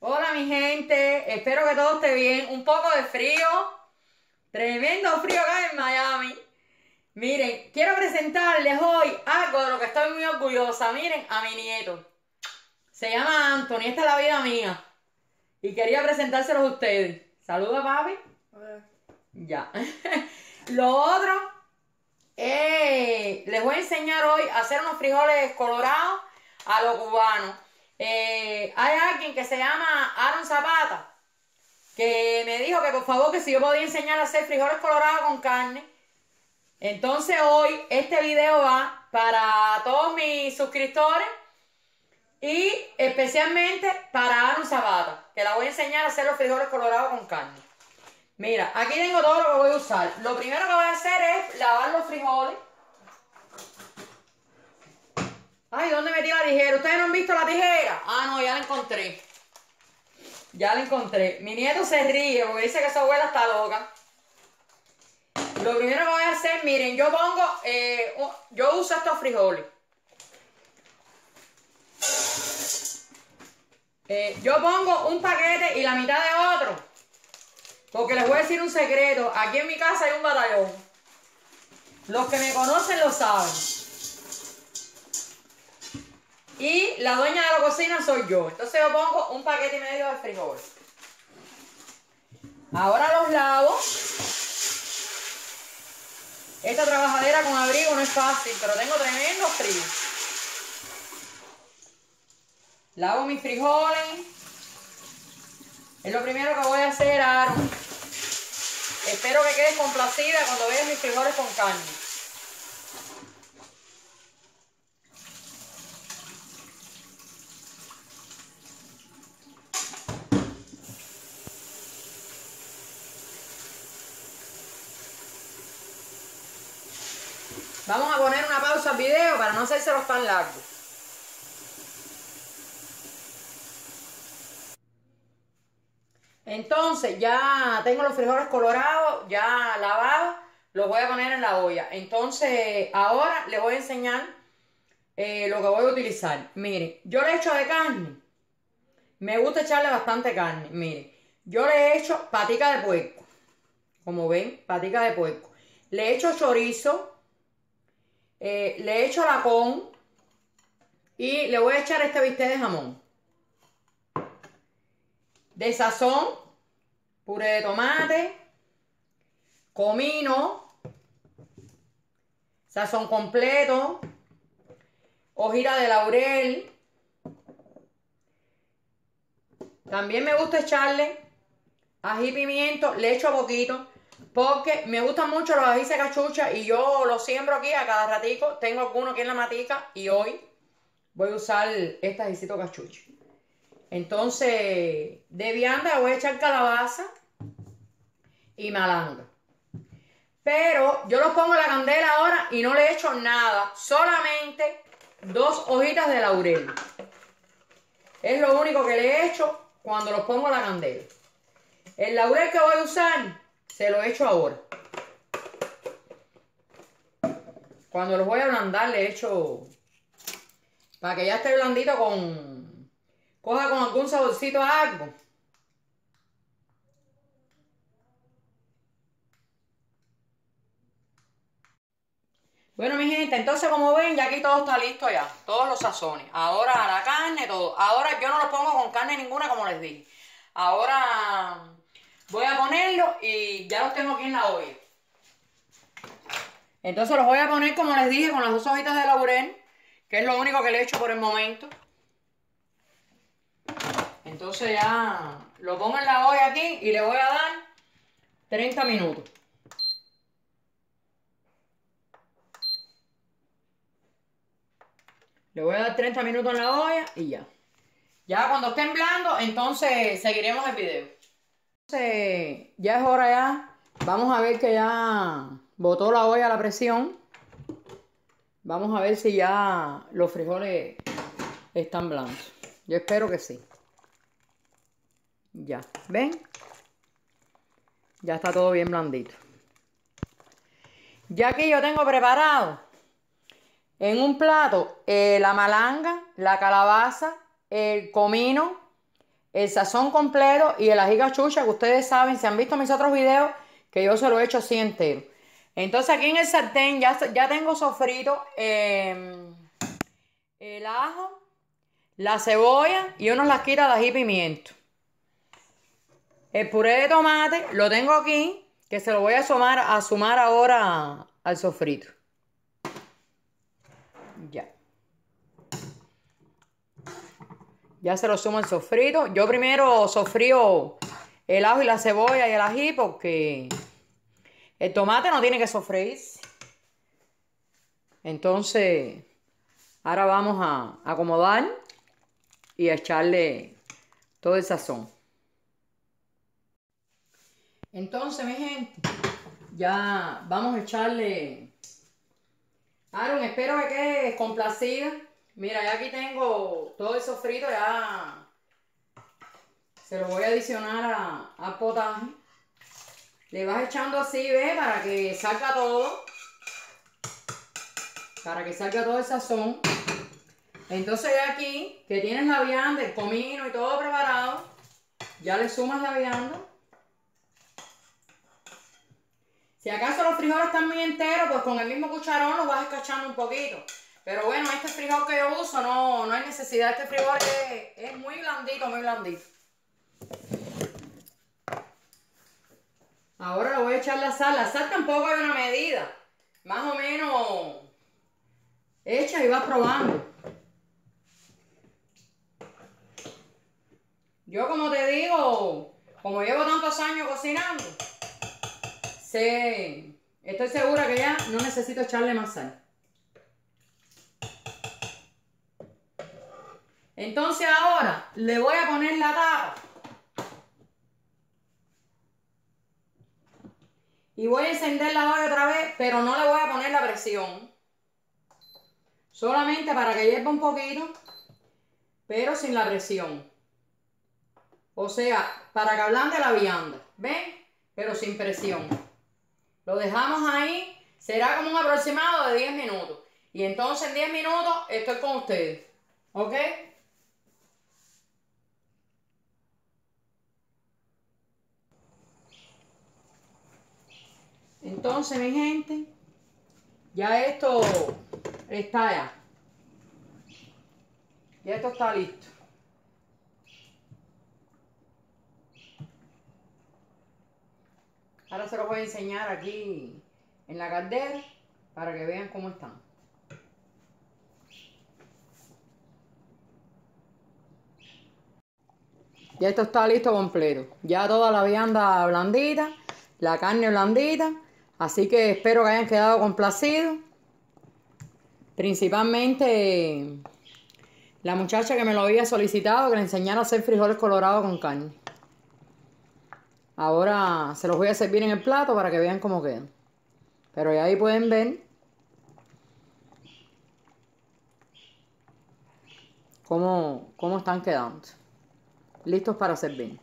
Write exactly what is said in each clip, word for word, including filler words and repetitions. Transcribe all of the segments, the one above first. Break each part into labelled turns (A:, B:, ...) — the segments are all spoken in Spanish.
A: Hola mi gente, espero que todo esté bien. Un poco de frío, tremendo frío acá en Miami. Miren, quiero presentarles hoy algo de lo que estoy muy orgullosa. Miren, a mi nieto. Se llama Anthony, esta es la vida mía. Y quería presentárselos a ustedes. Saluda, papi.
B: Hola.
A: Ya. Lo otro, eh, les voy a enseñar hoy a hacer unos frijoles colorados a lo cubano. Eh, hay alguien que se llama Aaron Zapata que me dijo que por favor que si yo podía enseñar a hacer frijoles colorados con carne. Entonces hoy este video va para todos mis suscriptores y especialmente para Aaron Zapata, que la voy a enseñar a hacer los frijoles colorados con carne. Mira, aquí tengo todo lo que voy a usar. Lo primero que voy a hacer es lavar los frijoles. Ay, ¿dónde metí la tijera? ¿Ustedes no han visto la tijera? Ah, no, ya la encontré. Ya la encontré. Mi nieto se ríe porque dice que su abuela está loca. Lo primero que voy a hacer, miren, yo pongo, eh, yo uso estos frijoles. Eh, yo pongo un paquete y la mitad de otro. Porque les voy a decir un secreto. Aquí en mi casa hay un batallón. Los que me conocen lo saben. Y la dueña de la cocina soy yo. Entonces yo pongo un paquete y medio de frijoles. Ahora los lavo. Esta trabajadera con abrigo no es fácil, pero tengo tremendo frío. Lavo mis frijoles. Es lo primero que voy a hacer, Aaron. Espero que quedes complacida cuando veas mis frijoles con carne. Vamos a poner una pausa al video para no hacérselos tan largos. Entonces ya tengo los frijoles colorados, ya lavados, los voy a poner en la olla. Entonces ahora les voy a enseñar eh, lo que voy a utilizar. Miren, yo le echo de carne. Me gusta echarle bastante carne. Miren, yo le echo patica de puerco. Como ven, patica de puerco. Le echo chorizo. Eh, le echo lacón. Y le voy a echar este bistec de jamón. De sazón, puré de tomate, comino, sazón completo, hojita de laurel. También me gusta echarle ají y pimiento, le echo poquito porque me gustan mucho los ají cachucha y yo los siembro aquí a cada ratico. Tengo alguno aquí en la matica y hoy voy a usar este ajicito cachucha. Entonces, de vianda voy a echar calabaza y malanga. Pero yo los pongo en la candela ahora y no le echo nada. Solamente dos hojitas de laurel. Es lo único que le echo cuando los pongo en la candela. El laurel que voy a usar, se lo echo ahora. Cuando los voy a ablandar, le echo para que ya esté blandito con... coja con algún saborcito a algo. Bueno, mi gente, entonces como ven, ya aquí todo está listo ya. Todos los sazones. Ahora la carne, todo. Ahora yo no los pongo con carne ninguna, como les dije. Ahora voy a ponerlo y ya los tengo aquí en la olla. Entonces los voy a poner, como les dije, con las dos hojitas de laurel, que es lo único que le he hecho por el momento. Entonces ya lo pongo en la olla aquí y le voy a dar treinta minutos. Le voy a dar treinta minutos en la olla y ya. Ya cuando estén blandos, entonces seguiremos el video. Entonces ya es hora ya. Vamos a ver que ya botó la olla a la presión. Vamos a ver si ya los frijoles están blandos. Yo espero que sí. Ya, ¿ven? Ya está todo bien blandito. Ya aquí yo tengo preparado en un plato eh, la malanga, la calabaza, el comino, el sazón completo y el ají cachucha, que ustedes saben, si han visto mis otros videos, que yo se lo he hecho así entero. Entonces aquí en el sartén ya, ya tengo sofrito eh, el ajo, la cebolla y unos lasquitas de ají y pimiento. El puré de tomate lo tengo aquí, que se lo voy a sumar, a sumar ahora al sofrito. Ya. Ya se lo sumo al sofrito. Yo primero sofrío el ajo y la cebolla y el ají porque el tomate no tiene que sofreírse. Entonces, ahora vamos a acomodar y a echarle todo el sazón. Entonces, mi gente, ya vamos a echarle... Aaron, espero que quede complacida. Mira, ya aquí tengo todo el sofrito, ya se lo voy a adicionar a- al potaje. Le vas echando así, ¿ves? Para que salga todo. Para que salga todo el sazón. Entonces ya aquí, que tienes la vianda, el comino y todo preparado, ya le sumas la vianda. Si acaso los frijoles están muy enteros, pues con el mismo cucharón los vas escachando un poquito. Pero bueno, este frijol que yo uso no, no hay necesidad. Este frijol es, es muy blandito, muy blandito. Ahora le voy a echar la sal. La sal tampoco hay una medida. Más o menos echa y vas probando. Yo como te digo, como llevo tantos años cocinando, sé, estoy segura que ya no necesito echarle más sal. Entonces ahora le voy a poner la tapa. Y voy a encender la olla otra vez, pero no le voy a poner la presión. Solamente para que hierva un poquito, pero sin la presión. O sea, para que ablande la vianda. ¿Ven? Pero sin presión. Lo dejamos ahí. Será como un aproximado de diez minutos. Y entonces en diez minutos estoy con ustedes. ¿Ok? Entonces, mi gente, ya esto está ya. Ya esto está listo. Ahora se los voy a enseñar aquí en la caldera para que vean cómo están. Ya esto está listo completo. Ya toda la vianda blandita, la carne blandita. Así que espero que hayan quedado complacidos. Principalmente la muchacha que me lo había solicitado, que le enseñara a hacer frijoles colorados con carne. Ahora se los voy a servir en el plato para que vean cómo quedan. Pero ya ahí pueden ver cómo, cómo están quedando. Listos para servir.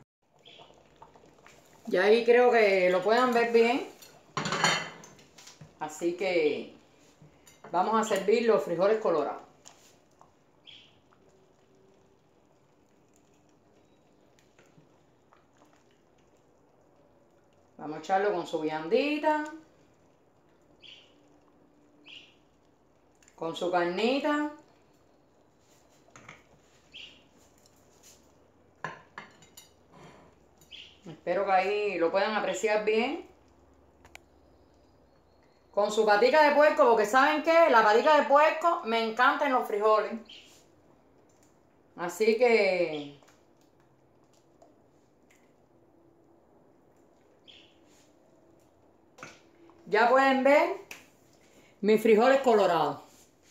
A: Ya ahí creo que lo puedan ver bien. Así que vamos a servir los frijoles colorados. Vamos a echarlo con su viandita, con su carnita. Espero que ahí lo puedan apreciar bien. Con su patica de puerco, porque ¿saben qué? La patica de puerco me encanta en los frijoles. Así que... ya pueden ver mis frijoles colorados.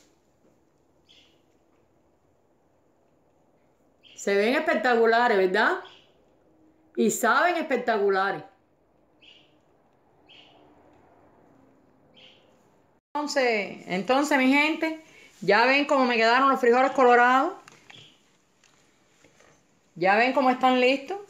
A: Se ven espectaculares, ¿verdad? Y saben espectaculares. Entonces, entonces, mi gente, ya ven cómo me quedaron los frijoles colorados. Ya ven cómo están listos.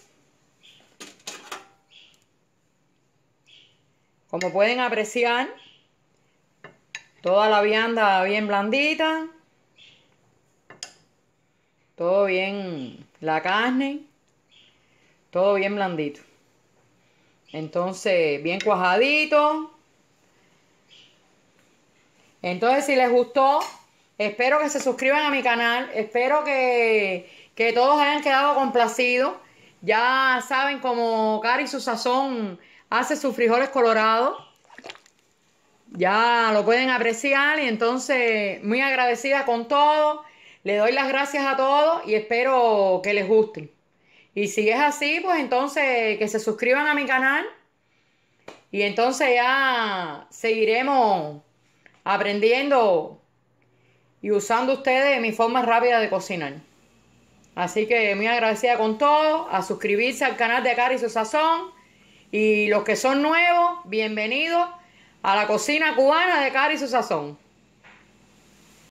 A: Como pueden apreciar, toda la vianda bien blandita. Todo bien la carne, todo bien blandito. Entonces, bien cuajadito. Entonces, si les gustó, espero que se suscriban a mi canal. Espero que, que todos hayan quedado complacidos. Ya saben cómo Cari Su Sazón hace sus frijoles colorados. Ya lo pueden apreciar y entonces muy agradecida con todo. Le doy las gracias a todos y espero que les gusten. Y si es así, pues entonces que se suscriban a mi canal y entonces ya seguiremos aprendiendo y usando ustedes mi forma rápida de cocinar. Así que muy agradecida con todo, a suscribirse al canal de Cari Su Sazón y los que son nuevos, bienvenidos a la cocina cubana de Cari Su Sazón.